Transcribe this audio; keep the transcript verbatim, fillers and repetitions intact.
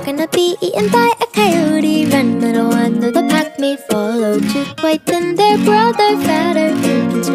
gonna be eaten by a coyote. Run, little one, though the pack may follow. Two white and their brother fatter.